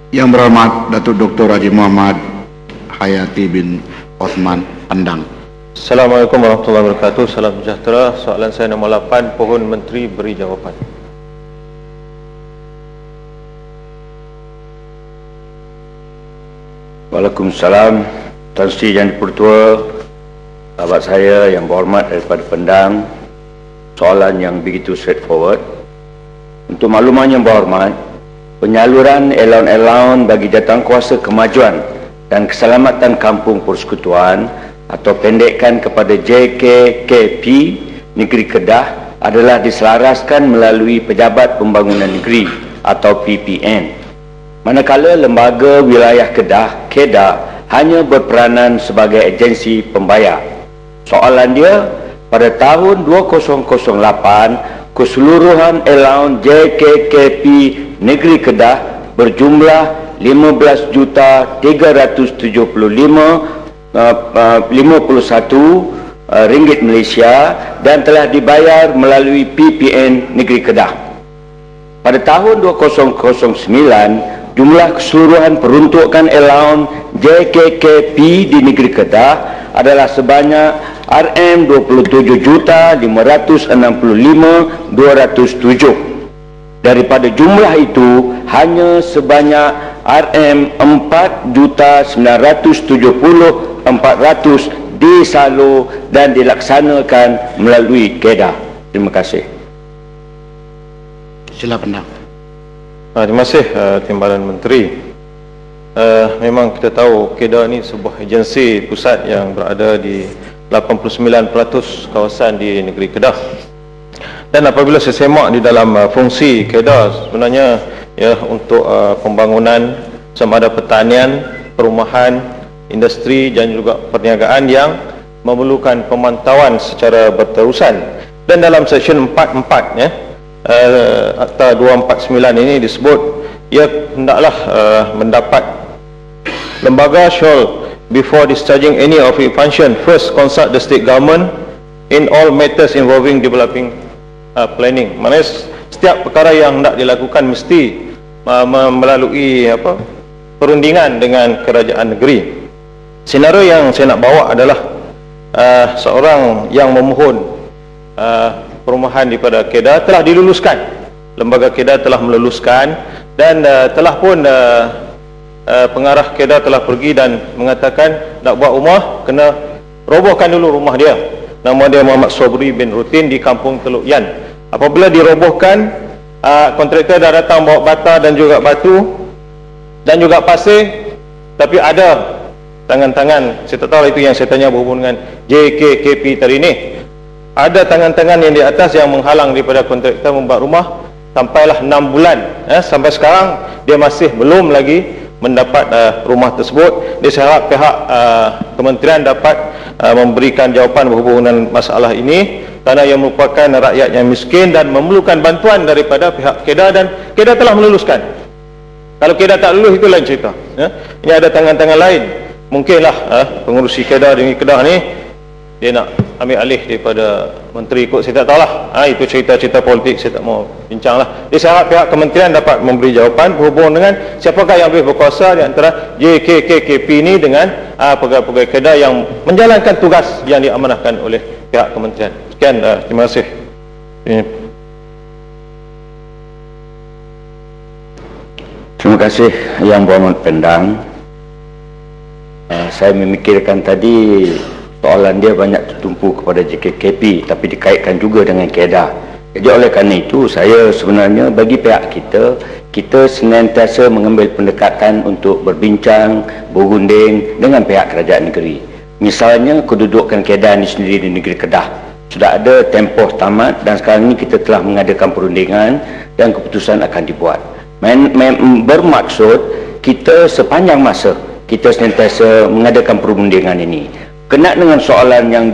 Yang berhormat Datuk Dr. Haji Muhammad Hayati bin Osman Pandang. Assalamualaikum warahmatullahi wabarakatuh. Salam sejahtera. Soalan saya nombor 8, pohon menteri beri jawapan. Waalaikumsalam. Tuan Sri Yang Dipertua, sahabat saya yang berhormat daripada Pendang, soalan yang begitu straightforward. Untuk makluman yang berhormat, penyaluran allowance bagi jawatankuasa kemajuan dan keselamatan kampung persekutuan atau pendekkan kepada JKKP Negeri Kedah adalah diselaraskan melalui Pejabat Pembangunan Negeri atau PPN. Manakala Lembaga Wilayah Kedah, KEDA, hanya berperanan sebagai agensi pembayar. Soalan dia, pada tahun 2008, keseluruhan allowance JKKP Negeri Kedah berjumlah RM15,375,51 ringgit Malaysia dan telah dibayar melalui PPN Negeri Kedah. Pada tahun 2009, jumlah keseluruhan peruntukan allowance JKKP di Negeri Kedah adalah sebanyak RM22,565,207. Daripada jumlah itu, hanya sebanyak RM4,970,400 disalur dan dilaksanakan melalui KEDA. Terima kasih. Sila Pendang. Terima kasih Timbalan Menteri. Memang kita tahu KEDA ini sebuah agensi pusat yang berada di 89% kawasan di negeri Kedah. Dan apabila saya semak di dalam fungsi KEDA, sebenarnya ya untuk pembangunan sama ada pertanian, perumahan, industri dan juga perniagaan yang memerlukan pemantauan secara berterusan. Dan dalam seksyen 44 ya, Akta 249 ini disebut ia hendaklah mendapat lembaga shall before discharging any of its function first consult the state government in all matters involving developing planning. Maksudnya setiap perkara yang hendak dilakukan mesti melalui perundingan dengan kerajaan negeri. Senario yang saya nak bawa adalah seorang yang memohon perumahan daripada KEDA telah diluluskan. Lembaga KEDA telah meluluskan dan telah pun pengarah KEDA telah pergi dan mengatakan nak buat rumah, kena robohkan dulu rumah dia. Nama dia Muhammad Sobri bin Rutin di Kampung Teluk Yan. Apabila dirobohkan, kontraktor dah datang bawa bata dan juga batu dan juga pasir, tapi ada tangan-tangan, saya tak tahu itu yang saya tanya berhubung dengan JKKP tadi ni. Ada tangan-tangan yang di atas yang menghalang daripada kontraktor membuat rumah sampailah 6 bulan. Sampai sekarang dia masih belum lagi mendapat rumah tersebut. Dia harap pihak kementerian dapat memberikan jawapan berhubung dengan masalah ini, kerana ia merupakan rakyat yang miskin dan memerlukan bantuan daripada pihak KEDA dan KEDA telah meluluskan. Kalau KEDA tak lulus itu lain cerita. Ini ada tangan-tangan lain. Mungkinlah pengurusi KEDA di Kedah ni dia nak ambil alih daripada menteri ikut, saya tak tahulah. Itu cerita-cerita politik, saya tak mau bincang lah. Dia harap pihak kementerian dapat memberi jawapan berhubung dengan siapakah yang boleh berkuasa di antara JKKP ini dengan pegawai-pegawai KEDA yang menjalankan tugas yang diamanahkan oleh pihak kementerian. Sekian, terima kasih. Terima kasih Yang Berhormat Pendang. Saya memikirkan tadi soalan dia banyak tertumpu kepada JKKP tapi dikaitkan juga dengan KEDA. Jadi oleh kerana itu saya sebenarnya bagi pihak kita senantiasa mengambil pendekatan untuk berbincang, berunding dengan pihak kerajaan negeri. Misalnya kedudukan KEDA ini sendiri di negeri Kedah sudah ada tempoh tamat dan sekarang ini kita telah mengadakan perundingan dan keputusan akan dibuat. Bermaksud kita sepanjang masa kita senantiasa mengadakan perundingan ini. Kena dengan soalan yang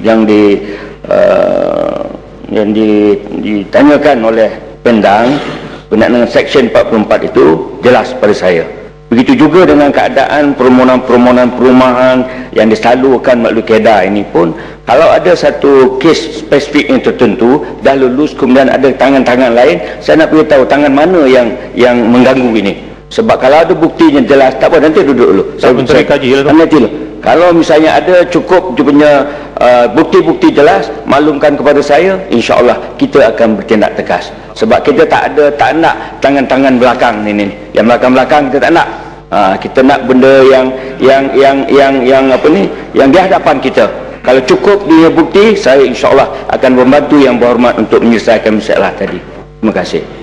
ditanyakan oleh Pendang berkenaan dengan Seksyen 44 itu jelas pada saya. Begitu juga dengan keadaan permohonan-permohonan perumahan yang disalurkan melalui KEDA ini pun, kalau ada satu kes spesifik yang tertentu dah lulus kemudian ada tangan-tangan lain, saya nak beritahu tangan mana yang mengganggu ini. Sebab kalau ada buktinya jelas, tak apa, nanti duduk dulu. Menteri kaji lah tu. Nanti dulu. Kalau misalnya ada cukup dia punya bukti-bukti jelas, maklumkan kepada saya, insya-Allah kita akan bertindak tegas. Sebab kita tak nak tangan-tangan belakang ni. Yang belakang-belakang kita tak nak. Kita nak benda yang apa ni, yang di hadapan kita. Kalau cukup dia bukti, saya insya-Allah akan membantu yang berhormat untuk menyelesaikan masalah tadi. Terima kasih.